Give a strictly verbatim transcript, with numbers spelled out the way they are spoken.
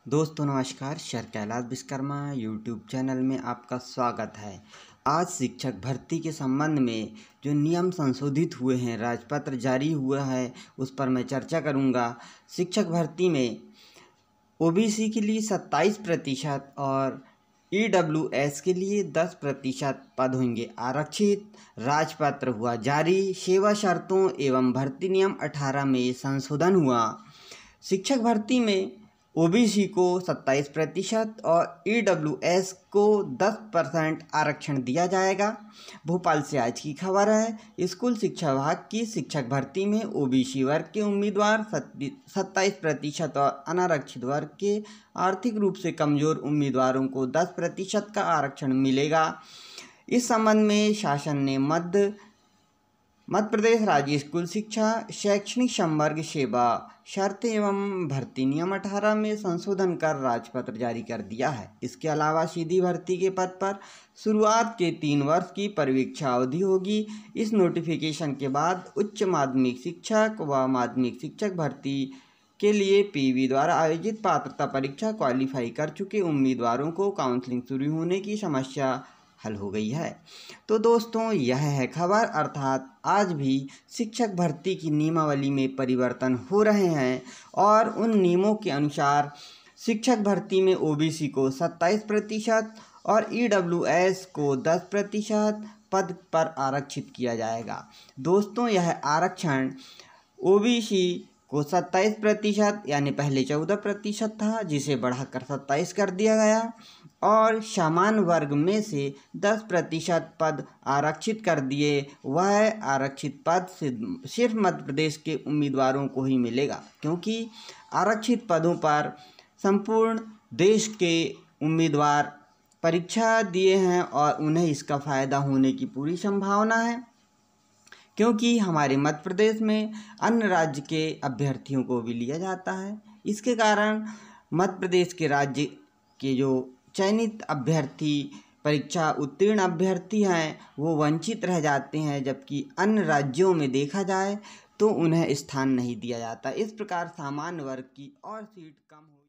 दोस्तों नमस्कार, sir Kailash Vishwakarma YouTube channel में आपका स्वागत है। आज शिक्षक भर्ती के संबंध में जो नियम संशोधित हुए हैं, राजपत्र जारी हुआ है, उस पर मैं चर्चा करूंगा। शिक्षक भर्ती में ओबीसी के लिए सत्ताईस प्रतिशत और ईडब्ल्यूएस के लिए दस प्रतिशत पद होंगे आरक्षित। राजपत्र हुआ जारी। सेवा शर्तों एवं भर्ती नियम अठारह में संशोधन हुआ। शिक्षक भर्ती में ओबीसी को सत्ताईस प्रतिशत और ईडब्ल्यूएस को दस परसेंट आरक्षण दिया जाएगा। भोपाल से आज की खबर है। स्कूल शिक्षा विभाग की शिक्षक भर्ती में ओबीसी वर्ग के उम्मीदवार सत्ताईस प्रतिशत और अनारक्षित वर्ग के आर्थिक रूप से कमजोर उम्मीदवारों को दस प्रतिशत का आरक्षण मिलेगा। इस संबंध में शासन ने मध्य मध्य प्रदेश राज्य स्कूल शिक्षा शैक्षणिक संवर्ग सेवा शर्तें एवं भर्ती नियम अठारह में संशोधन कर राजपत्र जारी कर दिया है। इसके अलावा सीधी भर्ती के पद पर शुरुआत के तीन वर्ष की परीक्षा अवधि होगी। इस नोटिफिकेशन के बाद उच्च माध्यमिक शिक्षक व माध्यमिक शिक्षक भर्ती के लिए पीवी द्वारा आयोजित पात्रता परीक्षा क्वालिफाई कर चुके उम्मीदवारों को काउंसलिंग शुरू होने की समस्या हल हो गई है। तो दोस्तों, यह है खबर, अर्थात आज भी शिक्षक भर्ती की नियमावली में परिवर्तन हो रहे हैं और उन नियमों के अनुसार शिक्षक भर्ती में ओबीसी को सत्ताईस प्रतिशत और ईडब्ल्यूएस को दस प्रतिशत पद पर आरक्षित किया जाएगा। दोस्तों, यह आरक्षण ओबीसी को सत्ताईस प्रतिशत यानी पहले चौदह प्रतिशत था, जिसे बढ़ाकर सत्ताईस कर दिया गया, और समान वर्ग में से दस प्रतिशत पद आरक्षित कर दिए। वह आरक्षित पद सिर्फ मध्य प्रदेश के उम्मीदवारों को ही मिलेगा, क्योंकि आरक्षित पदों पर संपूर्ण देश के उम्मीदवार परीक्षा दिए हैं और उन्हें इसका फ़ायदा होने की पूरी संभावना है, क्योंकि हमारे मध्य प्रदेश में अन्य राज्य के अभ्यर्थियों को भी लिया जाता है। इसके कारण मध्य प्रदेश के राज्य के जो चयनित अभ्यर्थी परीक्षा उत्तीर्ण अभ्यर्थी हैं वो वंचित रह जाते हैं, जबकि अन्य राज्यों में देखा जाए तो उन्हें स्थान नहीं दिया जाता। इस प्रकार सामान्य वर्ग की और सीट कम हो